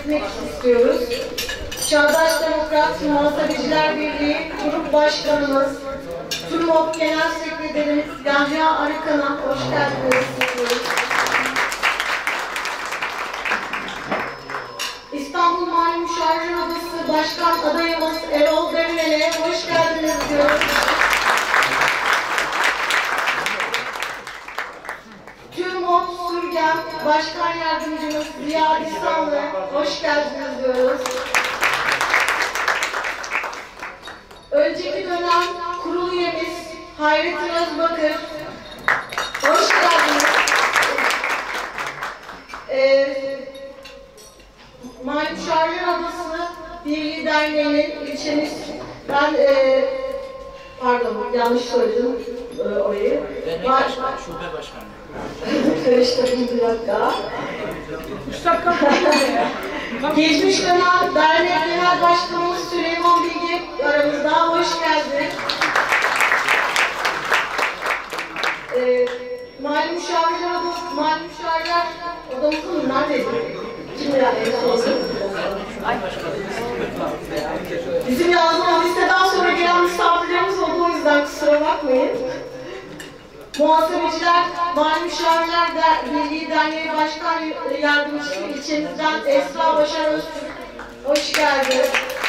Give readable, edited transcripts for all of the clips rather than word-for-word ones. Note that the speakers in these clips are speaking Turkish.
etmek istiyoruz. Çağdaş Demokrat Muhasebeciler Birliği Grup Başkanımız, TÜRMOP Genel Sekreterimiz Yahya Arıkan'a hoş geldiniz diyoruz. İstanbul Mali Müşavir Odası Başkan adayımız Erol Demirel'e hoş geldiniz diyoruz. TÜRMOP Sürgen Başkan Yardımcımız Ziya İhsanlı hoş geldiniz diyoruz. Önceki dönem kurul üyemiz Hayrettin Özbakır hoş geldiniz. Mali Müşavir Odası Birliği Derneği'nin ilçemiz, ben pardon yanlış söyledim orayı. Dernek Başkanı, Şube Başkanı. Karıştırdım bir dakika. Geçmiş dönem Dernek Genel Başkanımız Süleyman Bilge aramızda, hoş geldin. Mali Müşavirler Odası, Mali Müşavirler Odamızın neredeydi? Kim en son? Bizim yazdığımız listeden sonra gelen misafirlerimiz oldu, o yüzden kusura bakmayın. Muhasebeciler Mali Müşavirler Birliği Derneği Başkan Yardımcısı ilçemizden Esra Başar Öztürk, hoş geldiniz.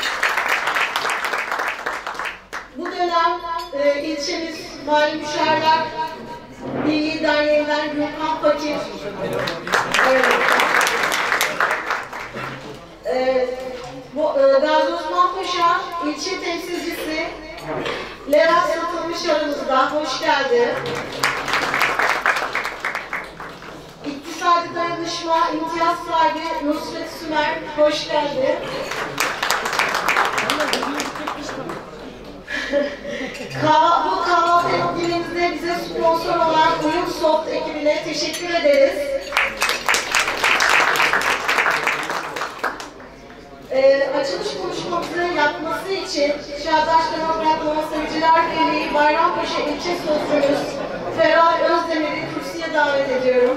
Bu dönem ilçemiz Mali Müşavirler Birliği Derneği'nden Gülkan Fakir. Gazi Osman Paşa ilçe temsilcisi Levent Satılmış aramızda, hoş geldin. İktisadi Dayanışma İmtiyaz sahibi Nusret Sümer, hoş geldin. Bu kahvaltı etkinliğimizde bize sponsor olan Uyumsoft ekibine teşekkür ederiz. Açılış konuşmamızı yapması için Çağdaş Demokrat Muhasebeciler Birliği Bayrampaşa İlçe Sözcümüz Feral Özdemir'i kürsüye davet ediyorum.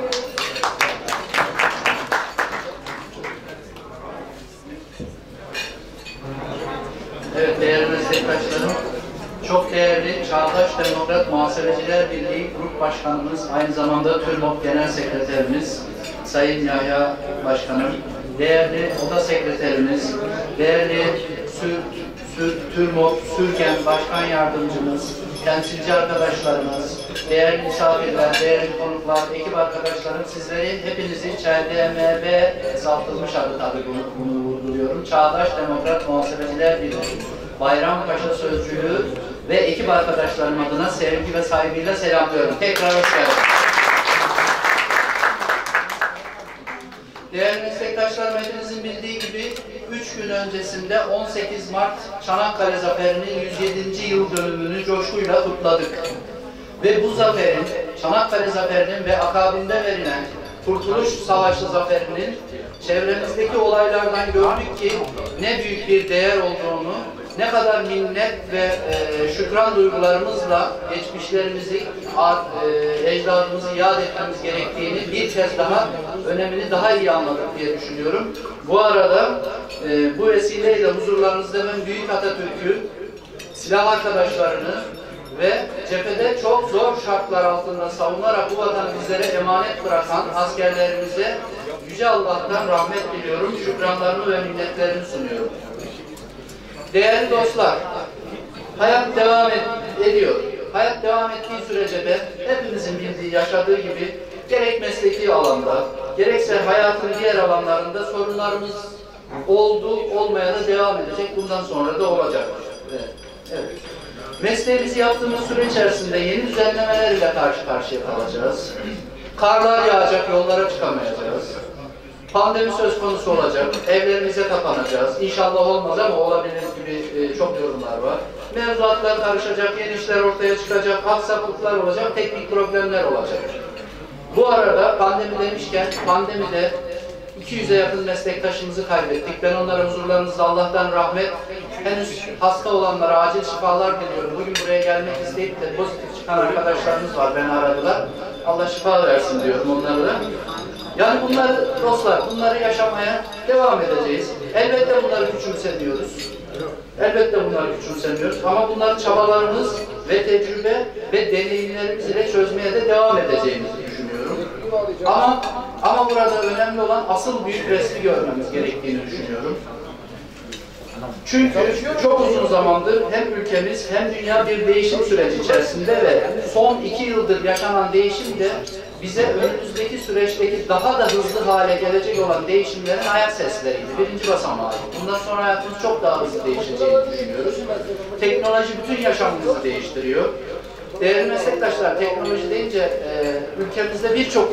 Evet, değerli meslektaşlarım, çok değerli Çağdaş Demokrat Muhasebeciler Birliği Grup Başkanımız, aynı zamanda TÜRMOP Genel Sekreterimiz Sayın Yahya Başkanım, değerli Oda Sekreterimiz, değerli TÜRMOP Sürgen Başkan Yardımcımız, temsilci arkadaşlarımız, değerli misafirler, değerli konuklar, ekip arkadaşlarım, sizleri hepinizi ÇDMB azaltılmış adı tabii bunu vurguluyorum. Çağdaş Demokrat Muhasebeciler Birliği Bayrampaşa Sözcülüğü ve ekip arkadaşlarım adına sevgi ve saygıyla selamlıyorum. Tekrar hoş geldiniz. Değerli meslektaşlarım, hepinizin bildiği gibi 3 gün öncesinde 18 Mart Çanakkale Zaferi'nin 107. yıl dönümünü coşkuyla kutladık. Ve bu zaferin, Çanakkale Zaferi'nin ve akabinde verilen Kurtuluş Savaşı Zaferi'nin çevremizdeki olaylardan gördük ki ne büyük bir değer olduğunu, ne kadar minnet ve şükran duygularımızla geçmişlerimizi, ecdadımızı yad etmemiz gerektiğini bir kez daha, önemini daha iyi anladık diye düşünüyorum. Bu arada bu vesileyle huzurlarınızda ben Büyük Atatürk'ü, silah arkadaşlarını ve cephede çok zor şartlar altında savunarak bu vatanı bizlere emanet bırakan askerlerimize Yüce Allah'tan rahmet diliyorum, şükranlarımı ve minnetlerimi sunuyorum. Değerli dostlar, hayat devam ediyor. Hayat devam ettiği sürece de hepimizin bildiği, yaşadığı gibi gerek mesleki alanda, gerekse hayatın diğer alanlarında sorunlarımız oldu, olmaya da devam edecek. Bundan sonra da olacak. Evet. Mesleğimizi yaptığımız süre içerisinde yeni düzenlemeler ile karşı karşıya kalacağız. Karlar yağacak, yollara çıkamayacağız. Pandemi söz konusu olacak, evlerimize kapanacağız. İnşallah olmaz ama olabilir gibi çok yorumlar var. Mevzuatlar karışacak, yeni işler ortaya çıkacak, aksaklıklar olacak, teknik problemler olacak. Bu arada pandemi demişken, pandemide 200'e yakın meslektaşımızı kaybettik. Ben onlara huzurlarınızda Allah'tan rahmet, henüz hasta olanlara acil şifalar diliyorum. Bugün buraya gelmek isteyip de pozitif çıkan arkadaşlarımız var, beni aradılar. Allah şifa versin diyorum onlara da. Yani bunları dostlar, bunları yaşamaya devam edeceğiz. Elbette bunları küçümsemiyoruz. Elbette bunları küçümsemiyoruz ama bunları çabalarımız ve tecrübe ve deneyimlerimiz ile çözmeye de devam edeceğimizi düşünüyorum. Ama burada önemli olan asıl büyük resmi görmemiz gerektiğini düşünüyorum. Çünkü çok uzun zamandır hem ülkemiz hem dünya bir değişim süreci içerisinde ve son 2 yıldır yaşanan değişim de bize önümüzdeki süreçteki daha da hızlı hale gelecek olan değişimlerin ayak sesleriydi. Birinci basamağı. Bundan sonra hayatımız çok daha hızlı değişeceğini düşünüyoruz. Teknoloji bütün yaşamımızı değiştiriyor. Değerli meslektaşlar, teknoloji deyince ülkemizde birçok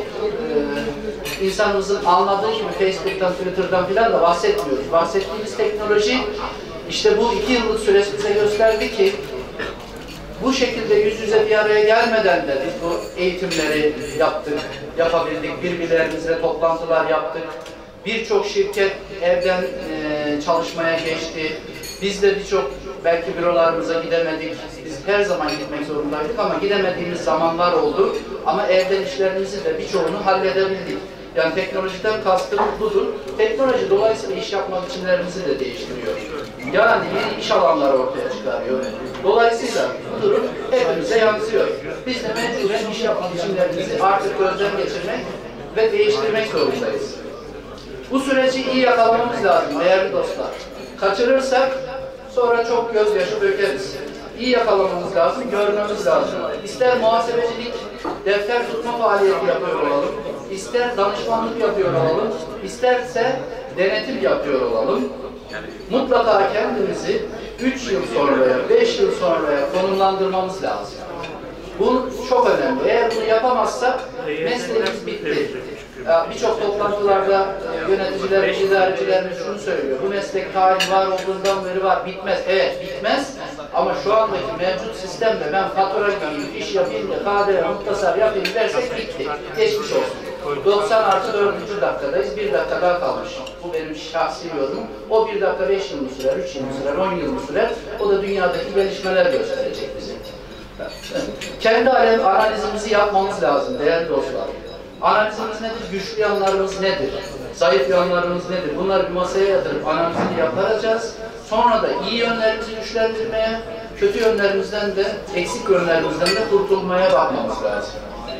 insanımızın anladığı gibi Facebook'tan, Twitter'dan filan da bahsetmiyoruz. Bahsettiğimiz teknoloji işte bu 2 yıllık süreç bize gösterdi ki bu şekilde yüz yüze bir araya gelmeden de biz bu eğitimleri yaptık, yapabildik, birbirlerimizle toplantılar yaptık. Birçok şirket evden çalışmaya geçti. Biz de birçok belki bürolarımıza gidemedik. Biz her zaman gitmek zorundaydık ama gidemediğimiz zamanlar oldu. Ama evden işlerimizi de birçoğunu halledebildik. Yani teknolojiden kastım budur. Teknoloji dolayısıyla iş yapma biçimlerimizi de değiştiriyor. Yani yeni iş alanları ortaya çıkarıyor. Dolayısıyla bu durum hepimize yansıyor. Biz de mecburen iş yapma biçimlerimizi artık gözden geçirmek ve değiştirmek zorundayız. Bu süreci iyi yakalamamız lazım değerli dostlar. Kaçırırsak sonra çok gözyaşı dökeriz. İyi yakalamamız lazım, görmemiz lazım. İster muhasebecilik, defter tutma faaliyeti yapıyor olalım, ister danışmanlık yapıyor olalım, isterse denetim yapıyor olalım. Mutlaka kendimizi 3 yıl sonraya, 5 yıl sonraya konumlandırmamız lazım. Bu çok önemli. Eğer bunu yapamazsak mesleğimiz bitti. Birçok toplantılarda yöneticilerimiz, idarecilerimiz şunu söylüyor. Bu meslek tarihi var olduğundan beri var. Bitmez. Evet bitmez. Ama şu andaki mevcut sistemde ben fatura gideyim, iş yapayım da KDV muhtasar yapayım dersek bitti. Geçmiş olsun. 90+4. dakikadayız. 1 dakika daha kalmış. Bu benim şahsi yorumum. O 1 dakika 5 yıl mı sürer, 3 yıl mı sürer, 10 yıl mı sürer? O da dünyadaki gelişmeler gösterecek bize. Kendi analizimizi yapmamız lazım değerli dostlar. Analizimiz nedir? Güçlü yanlarımız nedir? Zayıf yanlarımız nedir? Bunları bir masaya yatırıp analizini yapacağız. Sonra da iyi yönlerimizi güçlendirmeye, kötü yönlerimizden de, eksik yönlerimizden de kurtulmaya bakmamız lazım.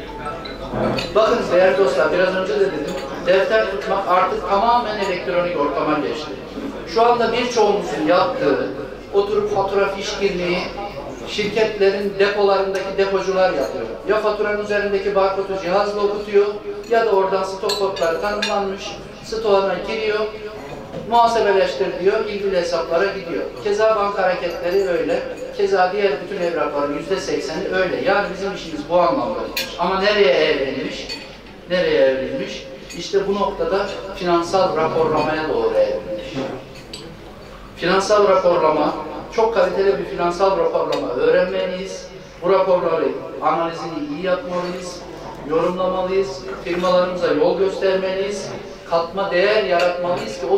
Bakın değerli dostlar, biraz önce de dedim, defter tutmak artık tamamen elektronik ortama geçti. Şu anda birçoğumuzun yaptığı, oturup fatura fişkirliği, şirketlerin depolarındaki depocular yapıyor. Ya faturanın üzerindeki barkodu cihazla okutuyor ya da oradan stok kodları tanımlanmış, stoğuna giriyor, muhasebeleştir diyor, ilgili hesaplara gidiyor. Keza banka hareketleri öyle, keza diğer bütün evrakların %80'i öyle. Yani bizim işimiz bu anlamda gitmiş. Ama nereye evrilmiş? Nereye evrilmiş? İşte bu noktada finansal raporlamaya doğru evrilmiş. Finansal raporlama, çok kaliteli bir finansal raporlama öğrenmeliyiz. Bu raporları analizini iyi yapmalıyız, yorumlamalıyız, firmalarımıza yol göstermeliyiz, katma değer yaratmalıyız ki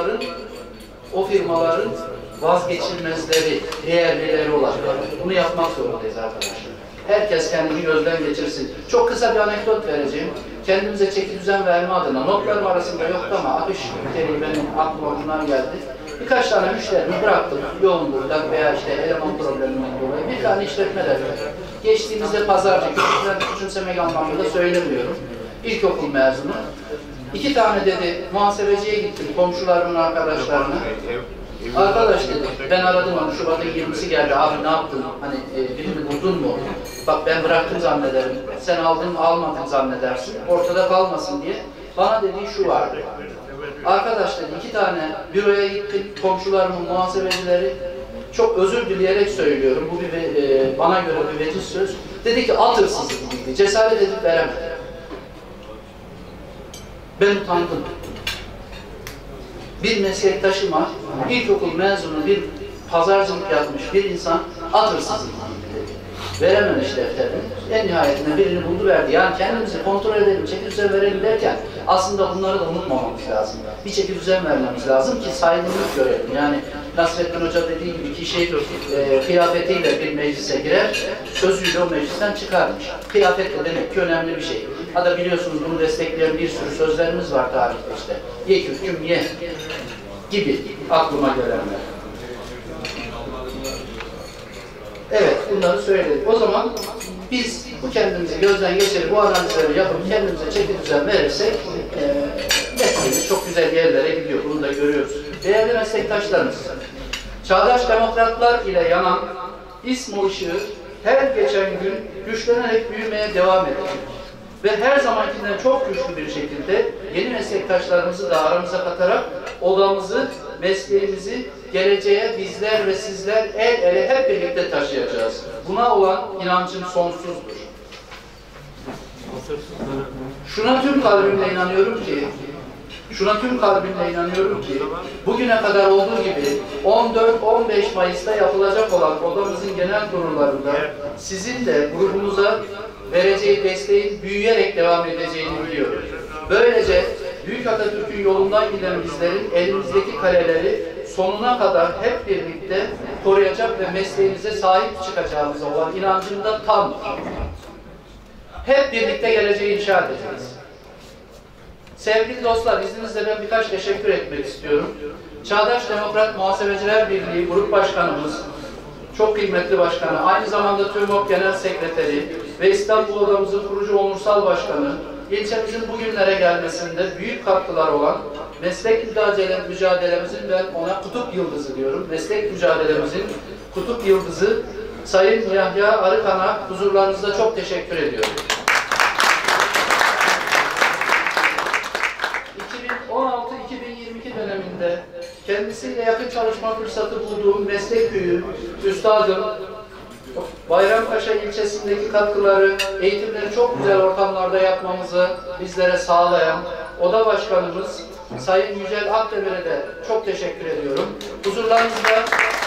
o firmaların vazgeçilmezleri, değerlileri olacak. Bunu yapmak zorundayız arkadaşlar. Herkes kendini gözden geçirsin. Çok kısa bir anekdot vereceğim. Kendimize çeki düzen verme adına, notlarım arasında yoktu ama akış gereği benim aklıma bunlar geldi. Birkaç tane müşterimi bıraktım yoğunluktan veya işte eleman probleminden dolayı. Bir tane işletme defteri. Geçtiğimizde pazarcı, küçümsemek anlamında da söylemiyorum. İlkokul mezunu. 2 tane dedi muhasebeciye gittim komşularımın arkadaşlarına. Arkadaş dedi, ben aradım onu, Şubat'ın 20'si geldi, abi ne yaptın, hani birini buldun mu? Bak ben bıraktım zannederim, sen aldın almadın zannedersin, ortada kalmasın diye. Bana dediği şu vardı. Arkadaş dedi, 2 tane büroya gittim, komşularımın muhasebecileri, çok özür dileyerek söylüyorum, bu bir bana göre bir veciz söz. Dedi ki at hırsızı dedi, cesaret edip veremedi. Ben utandım. Bir meslektaşıma, ilkokul mezunu bir pazarcılık yapmış bir insan at hırsızı dedi. Verememiş defterini. En nihayetinde birini buldu verdi. Yani kendimizi kontrol edelim, çeki düzen verelim derken aslında bunları da unutmamamız lazım. Bir çeki düzen vermemiz lazım ki saygınlık görelim. Yani Nasrettin Hoca dediği gibi kişi kıyafetiyle bir meclise girer, sözüyle o meclisten çıkarmış. Kıyafet de demek ki önemli bir şey. Hatta biliyorsunuz bunu destekleyen bir sürü sözlerimiz var tarihte işte. Ye kürküm ye gibi aklıma gelenler. Evet, bunları söyledik. O zaman biz bu kendimizi gözden geçirip bu analizleri yapıp kendimize çeki düzen verirsek mesleğimiz çok güzel yerlere gidiyor. Bunu da görüyoruz. Değerli meslektaşlarımız, çağdaş demokratlar ile yanan İSMO ışığı her geçen gün güçlenerek büyümeye devam edecek. Ve her zamankinden çok güçlü bir şekilde yeni meslektaşlarımızı da aramıza katarak odamızı, mesleğimizi geleceğe bizler ve sizler el ele hep birlikte taşıyacağız. Buna olan inancım sonsuzdur. Şuna tüm kalbimle inanıyorum ki, bugüne kadar olduğu gibi 14-15 Mayıs'ta yapılacak olan odamızın genel kurullarında sizin de grubumuza vereceği desteğin büyüyerek devam edeceğini biliyorum. Böylece Büyük Atatürk'ün yolundan giden bizlerin elimizdeki kaleleri sonuna kadar hep birlikte koruyacak ve mesleğimize sahip çıkacağımıza olan inancım da tam. Hep birlikte geleceği inşa edeceğiz. Sevgili dostlar, izninizle ben birkaç teşekkür etmek istiyorum. Çağdaş Demokrat Muhasebeciler Birliği Grup Başkanımız, çok kıymetli başkanı, aynı zamanda TÜRMOP Genel Sekreteri ve İstanbul Odamızın kurucu onursal başkanı, ilçemizin bugünlere gelmesinde büyük katkılar olan meslek mücadelemizin, ben ona kutup yıldızı diyorum, meslek mücadelemizin kutup yıldızı Sayın Yahya Arıkan'a huzurlarınızda çok teşekkür ediyorum. 2016-2022 döneminde kendisiyle yakın çalışma fırsatı bulduğum meslek büyüğü, üstadım, Bayrampaşa ilçesindeki katkıları, eğitimleri çok güzel ortamlarda yapmamızı bizlere sağlayan oda başkanımız Sayın Yücel Akdemir'e de çok teşekkür ediyorum. Huzurlarınızda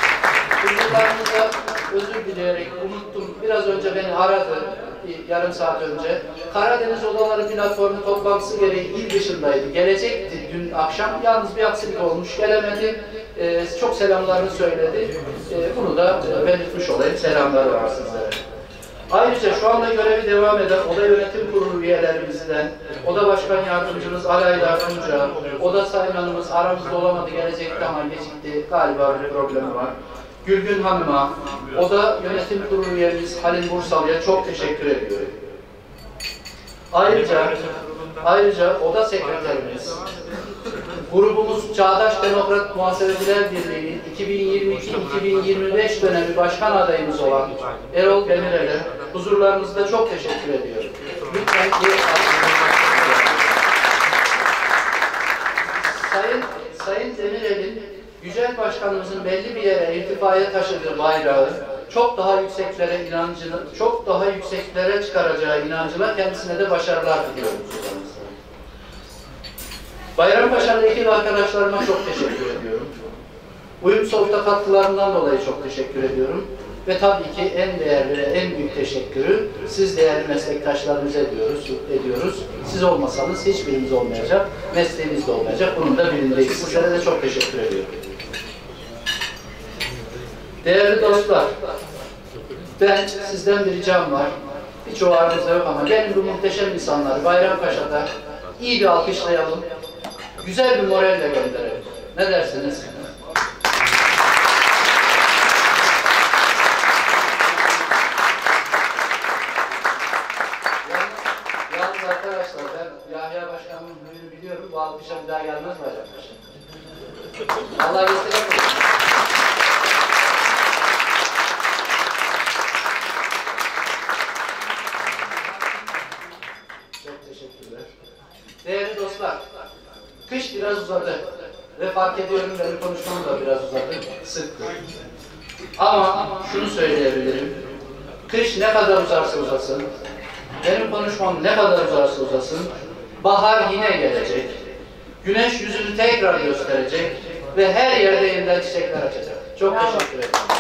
özür dileyerek unuttum. Biraz önce beni aradı, yarım saat önce. Karadeniz Odaları Platformu toplantısı gereği il dışındaydı. Gelecekti dün akşam. Yalnız bir aksilik olmuş. Gelemedi. Çok selamlarını söyledi. Bunu da belirtmiş olayım. Selamları var sizlere. Ayrıca şu anda görevi devam eden Oda Yönetim Kurulu üyelerimizden, Oda Başkan Yardımcımız Alayda Tunca, Oda Saymanımız aramızda olamadı, gelecekti ama gecikti. Galiba bir problemi var. Gülgün Hanım'a, Oda Yönetim Kurulu üyemiz Halil Bursalı'ya çok teşekkür ediyorum. Ayrıca Oda Sekreterimiz, grubumuz Çağdaş Demokrat Muhasebeciler Birliği'nin 2022-2025 dönemi başkan adayımız olan Erol Demirel'e huzurlarınızda çok teşekkür ediyorum. Lütfen Sayın Demirel'in Yücel Başkanımızın belli bir yere irtifaya taşıdığı bayrağı çok daha yükseklere çıkaracağı inancıyla kendisine de başarılar diliyorum. Bayrampaşa'da ekip arkadaşlarıma çok teşekkür ediyorum. Uyumsoft'a katkılarından dolayı çok teşekkür ediyorum. Ve tabii ki en değerli ve en büyük teşekkürü siz değerli meslektaşlarımıza ediyoruz. Siz olmasanız hiçbirimiz olmayacak, mesleğimiz de olmayacak. Bunun da bilindeyiz. Sizlere de çok teşekkür ediyorum. Değerli dostlar, ben sizden bir ricam var. Birçoğu aranızda yok ama benim bu muhteşem insanları Bayrampaşa'da iyi bir alkışlayalım. Güzel bir moralle gönderelim. Ne dersiniz? Yalnız arkadaşlar, ben Yahya Başkanımın huyunu biliyorum. Bu alkışa bir daha gelmez Bayrampaşa. Allah göstereyim. Çok teşekkürler. Değerli dostlar, kış biraz uzadı ve fark ediyorum benim konuşmam da biraz uzadı, sıktı. Ama şunu söyleyebilirim, kış ne kadar uzarsa uzasın, benim konuşmam ne kadar uzarsa uzasın, bahar yine gelecek, güneş yüzünü tekrar gösterecek ve her yerde yeniden çiçekler açacak. Çok teşekkür ederim.